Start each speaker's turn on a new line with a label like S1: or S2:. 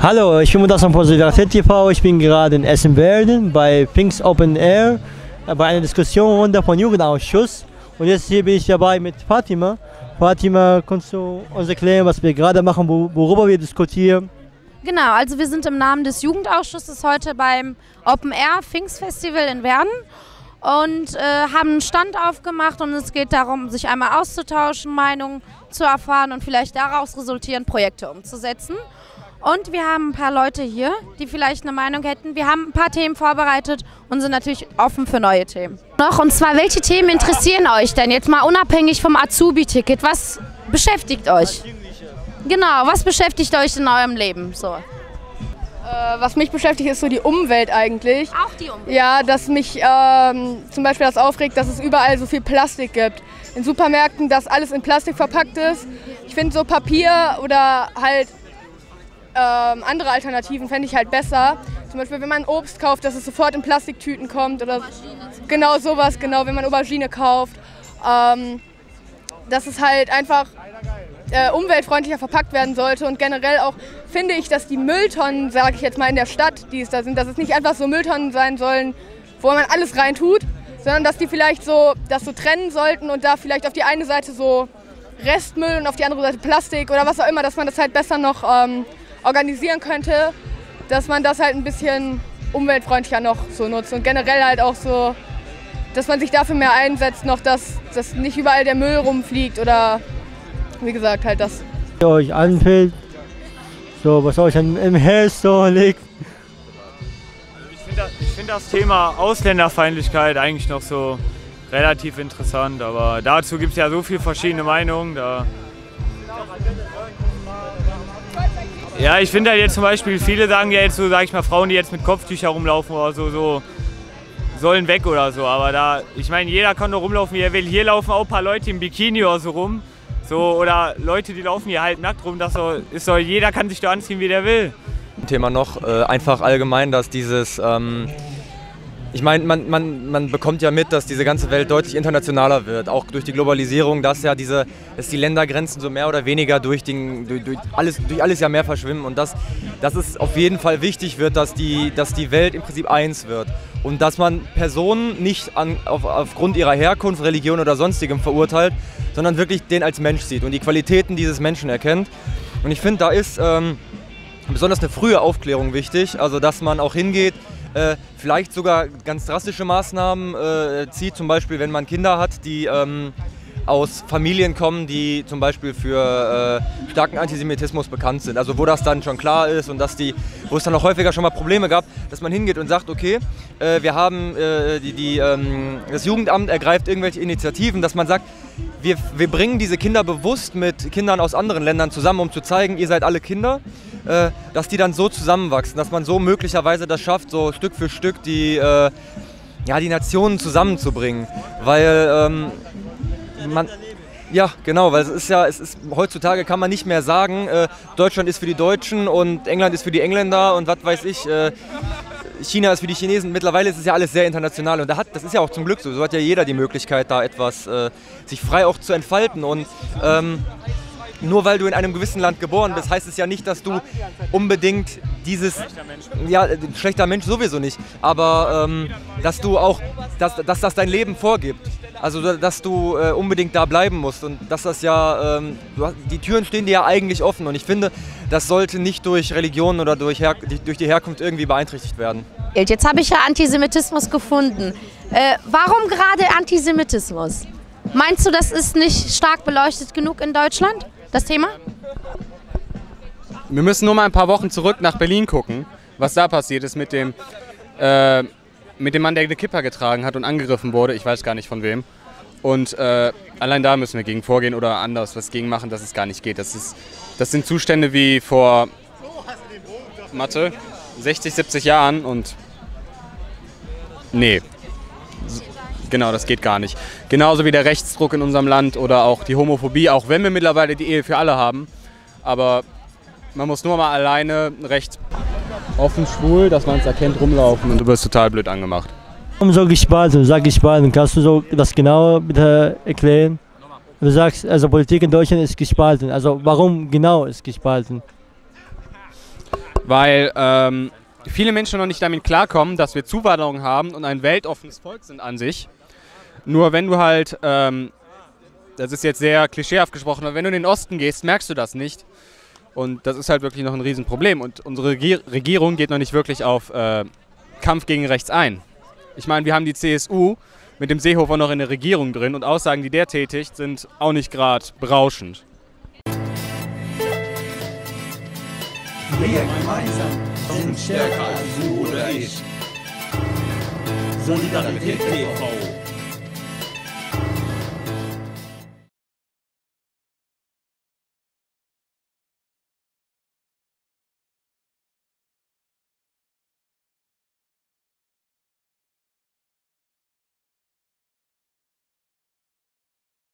S1: Hallo, ich bin Mudassar von Solidarität TV. Ich bin gerade in Essen-Werden bei Pfingst Open Air bei einer Diskussionsrunde von Jugendausschuss. Und jetzt hier bin ich dabei mit Fatima. Fatima, kannst du uns erklären, was wir gerade machen, worüber wir diskutieren?
S2: Genau, also wir sind im Namen des Jugendausschusses heute beim Open Air Pfingstfestival in Werden und haben einen Stand aufgemacht und es geht darum, sich einmal auszutauschen, Meinungen zu erfahren und vielleicht daraus resultierend Projekte umzusetzen. Und wir haben ein paar Leute hier, die vielleicht eine Meinung hätten. Wir haben ein paar Themen vorbereitet und sind natürlich offen für neue Themen. Und zwar, welche Themen interessieren euch denn jetzt mal unabhängig vom Azubi-Ticket? Was beschäftigt euch? Genau, was beschäftigt euch in eurem Leben? So.
S3: Was mich beschäftigt, ist so die Umwelt eigentlich.
S2: Auch die Umwelt?
S3: Ja, dass mich zum Beispiel das aufregt, dass es überall so viel Plastik gibt. In Supermärkten, dass alles in Plastik verpackt ist. Ich finde so Papier oder halt andere Alternativen fände ich halt besser. Zum Beispiel, wenn man Obst kauft, dass es sofort in Plastiktüten kommt oder genau sowas, genau, wenn man Aubergine kauft. Dass es halt einfach umweltfreundlicher verpackt werden sollte und generell auch finde ich, dass die Mülltonnen, sage ich jetzt mal in der Stadt, die es da sind, dass es nicht einfach so Mülltonnen sein sollen, wo man alles reintut, sondern dass die vielleicht so das so trennen sollten und da vielleicht auf die eine Seite so Restmüll und auf die andere Seite Plastik oder was auch immer, dass man das halt besser noch organisieren könnte, dass man das halt ein bisschen umweltfreundlicher noch so nutzt und generell halt auch so, dass man sich dafür mehr einsetzt, noch dass nicht überall der Müll rumfliegt oder wie gesagt halt das.
S1: Was euch anfällt, so was euch im Herz so liegt.
S4: Ich finde das Thema Ausländerfeindlichkeit eigentlich noch so relativ interessant, aber dazu gibt es ja so viele verschiedene Meinungen. Ja, ich finde halt jetzt zum Beispiel, viele sagen ja jetzt so, sag ich mal, Frauen, die jetzt mit Kopftüchern rumlaufen oder so sollen weg oder so. Aber ich meine, jeder kann doch rumlaufen, wie er will. Hier laufen auch ein paar Leute im Bikini oder so rum. So, oder Leute, die laufen hier halt nackt rum. Jeder kann sich da anziehen, wie der will.
S5: Thema noch, einfach allgemein, dass dieses, ich meine, man bekommt ja mit, dass diese ganze Welt deutlich internationaler wird, auch durch die Globalisierung, dass die Ländergrenzen so mehr oder weniger durch alles ja mehr verschwimmen und dass es auf jeden Fall wichtig wird, dass die Welt im Prinzip eins wird und dass man Personen nicht aufgrund ihrer Herkunft, Religion oder sonstigem verurteilt, sondern wirklich den als Mensch sieht und die Qualitäten dieses Menschen erkennt. Und ich finde, da ist besonders eine frühe Aufklärung wichtig, also dass man auch hingeht, vielleicht sogar ganz drastische Maßnahmen zieht, zum Beispiel wenn man Kinder hat, die aus Familien kommen, die zum Beispiel für starken Antisemitismus bekannt sind. Also wo das dann schon klar ist und wo es dann auch häufiger schon mal Probleme gab, dass man hingeht und sagt, okay, wir haben das Jugendamt ergreift irgendwelche Initiativen, dass man sagt, wir bringen diese Kinder bewusst mit Kindern aus anderen Ländern zusammen, um zu zeigen, ihr seid alle Kinder, dass die dann so zusammenwachsen, dass man so möglicherweise das schafft, so Stück für Stück die Nationen zusammenzubringen, weil ja, genau, weil heutzutage kann man nicht mehr sagen, Deutschland ist für die Deutschen und England ist für die Engländer und was weiß ich, China ist für die Chinesen. Mittlerweile ist es ja alles sehr international und das ist ja auch zum Glück so. So hat ja jeder die Möglichkeit, da etwas sich frei auch zu entfalten und nur weil du in einem gewissen Land geboren bist, heißt es ja nicht, dass du unbedingt schlechter Mensch sowieso nicht, aber dass das dein Leben vorgibt. Also, dass du unbedingt da bleiben musst und dass das ja, die Türen stehen dir ja eigentlich offen und ich finde, das sollte nicht durch Religion oder durch die Herkunft irgendwie beeinträchtigt werden.
S2: Jetzt habe ich ja Antisemitismus gefunden. Warum gerade Antisemitismus? Meinst du, das ist nicht stark beleuchtet genug in Deutschland, das Thema?
S6: Wir müssen nur mal ein paar Wochen zurück nach Berlin gucken, was da passiert ist mit dem Mann, der eine Kippa getragen hat und angegriffen wurde, ich weiß gar nicht von wem. Und allein da müssen wir gegen vorgehen oder anders was gegen machen, dass es gar nicht geht. Das sind Zustände wie vor 60, 70 Jahren und nee, genau, das geht gar nicht. Genauso wie der Rechtsdruck in unserem Land oder auch die Homophobie, auch wenn wir mittlerweile die Ehe für alle haben. Aber man muss nur mal alleine recht offen schwul, dass man es erkennt, rumlaufen und du wirst total blöd angemacht.
S1: Warum so gespalten? Sag gespalten. Kannst du so das genau bitte erklären? Du sagst, also Politik in Deutschland ist gespalten. Also warum genau ist gespalten?
S6: weil viele Menschen noch nicht damit klarkommen, dass wir Zuwanderung haben und ein weltoffenes Volk sind an sich. Nur wenn du halt, das ist jetzt sehr klischeehaft gesprochen, aber wenn du in den Osten gehst, merkst du das nicht. Und das ist halt wirklich noch ein Riesenproblem. Und unsere Regierung geht noch nicht wirklich auf Kampf gegen rechts ein. Ich meine, wir haben die CSU mit dem Seehofer noch in der Regierung drin und Aussagen, die der tätigt, sind auch nicht gerade berauschend.
S7: Wir gemeinsam sind stärker als du oder ich. Solidarität TV.